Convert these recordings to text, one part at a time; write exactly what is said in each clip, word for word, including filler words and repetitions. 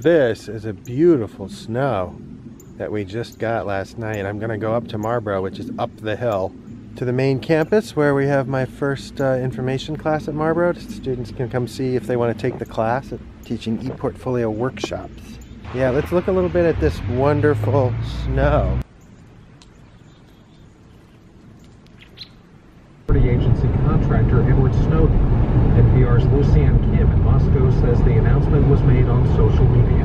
this is a beautiful snow that we just got last night. I'm gonna go up to Marlboro, which is up the hill, to the main campus where we have my first uh, information class at Marlboro. Students can come see if they want to take the class at teaching e-portfolio workshops. Yeah, let's look a little bit at this wonderful snow. Agency contractor Edward Snowden. N P R's Lucianne Kim in Moscow says the announcement was made on social media.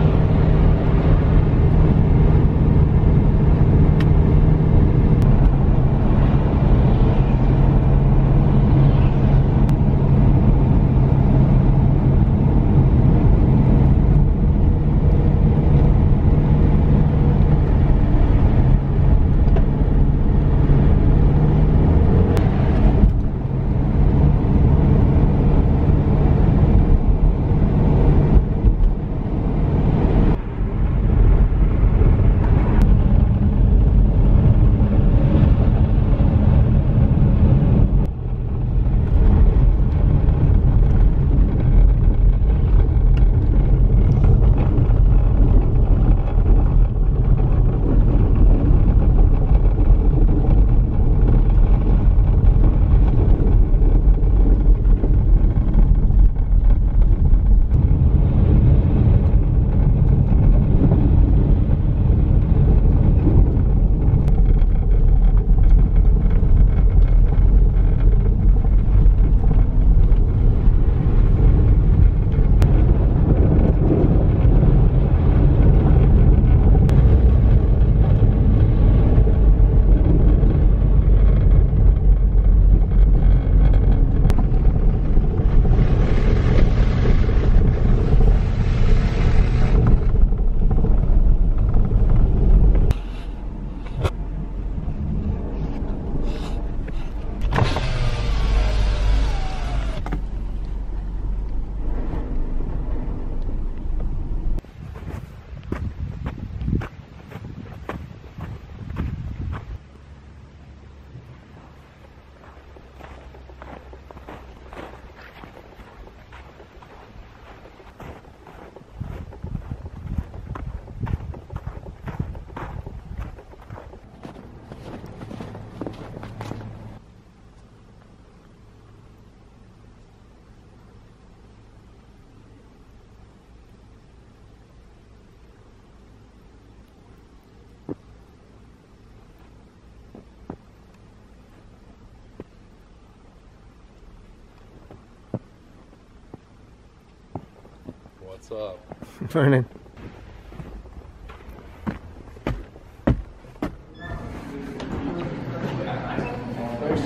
What's up? Morning.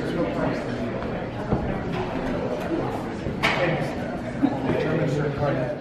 Thanks.